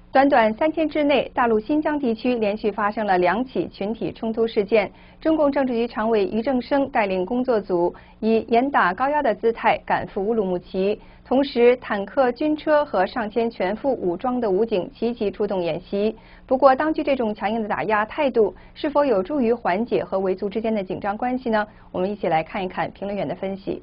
短短3天之内，大陆新疆地区连续发生了2起群体冲突事件。中共政治局常委俞正声带领工作组以严打高压的姿态赶赴乌鲁木齐，同时坦克、军车和上千全副武装的武警齐齐出动演习。不过，当局这种强硬的打压态度是否有助于缓解和维族之间的紧张关系呢？我们一起来看一看评论员的分析。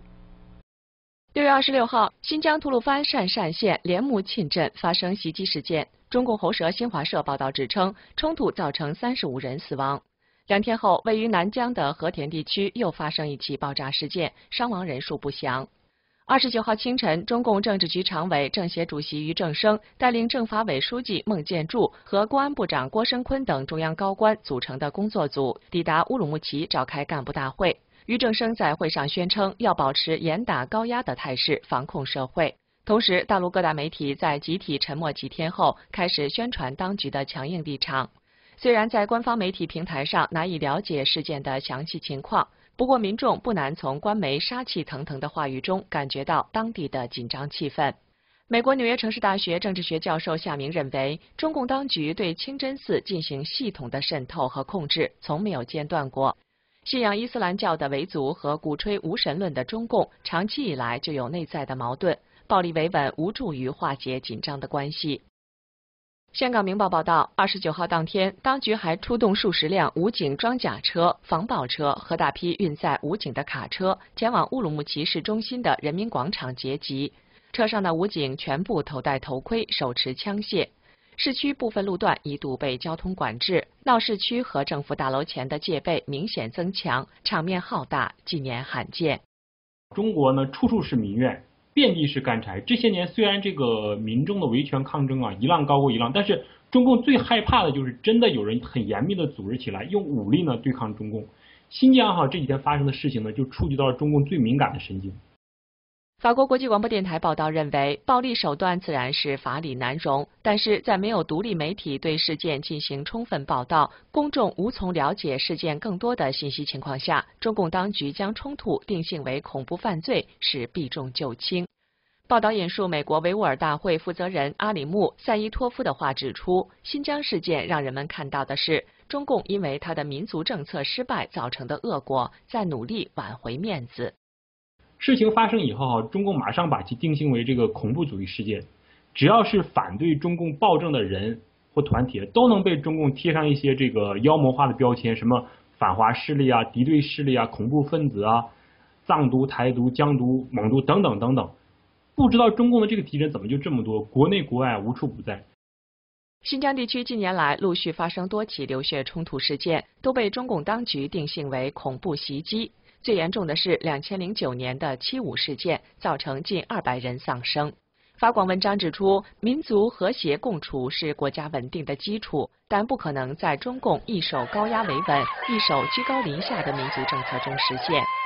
6月26号，新疆吐鲁番鄯善县莲木沁镇发生袭击事件。中共喉舌新华社报道指称，冲突造成35人死亡。2天后，位于南疆的和田地区又发生一起爆炸事件，伤亡人数不详。29号清晨，中共政治局常委、政协主席俞正声带领政法委书记孟建柱和公安部长郭声琨等中央高官组成的工作组抵达乌鲁木齐召开干部大会。俞正声在会上宣称，要保持严打高压的态势，防控社会。同时，大陆各大媒体在集体沉默几天后，开始宣传当局的强硬立场。虽然在官方媒体平台上难以了解事件的详细情况，不过民众不难从官媒杀气腾腾的话语中感觉到当地的紧张气氛。美国纽约城市大学政治学教授夏明认为，中共当局对清真寺进行系统的渗透和控制，从没有间断过。信仰伊斯兰教的维族和鼓吹无神论的中共，长期以来就有内在的矛盾，暴力维稳无助于化解紧张的关系。香港明报报道，29号当天，当局还出动数十辆武警装甲车、防暴车和大批运载武警的卡车，前往乌鲁木齐市中心的人民广场截击。车上的武警全部头戴头盔，手持枪械。市区部分路段一度被交通管制，闹市区和政府大楼前的戒备明显增强，场面浩大，近年罕见。 中国呢，处处是民怨，遍地是干柴。这些年虽然这个民众的维权抗争啊一浪高过一浪，但是中共最害怕的就是真的有人很严密的组织起来，用武力呢对抗中共。新疆这几天发生的事情呢，就触及到了中共最敏感的神经。 法国国际广播电台报道认为，暴力手段自然是法理难容，但是在没有独立媒体对事件进行充分报道，公众无从了解事件更多的信息情况下，中共当局将冲突定性为恐怖犯罪是避重就轻。报道引述美国维吾尔大会负责人阿里木·赛伊托夫的话指出，新疆事件让人们看到的是，中共因为他的民族政策失败造成的恶果，在努力挽回面子。 事情发生以后中共马上把其定性为这个恐怖主义事件，只要是反对中共暴政的人或团体，都能被中共贴上一些这个妖魔化的标签，什么反华势力啊、敌对势力啊、恐怖分子啊、藏独、台独、疆独、蒙独等等等等。不知道中共的这个敌人怎么就这么多，国内国外无处不在。 新疆地区近年来陆续发生多起流血冲突事件，都被中共当局定性为恐怖袭击。最严重的是2009年的7·5事件，造成近200人丧生。法广文章指出，民族和谐共处是国家稳定的基础，但不可能在中共一手高压维稳、一手居高临下的民族政策中实现。